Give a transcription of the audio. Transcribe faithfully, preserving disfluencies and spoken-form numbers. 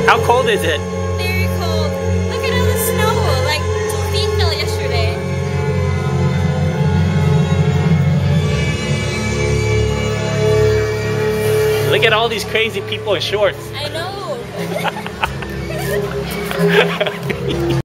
How cold is it? Very cold. Look at all the snow. Like two feet fell yesterday. Look at all these crazy people in shorts. I know.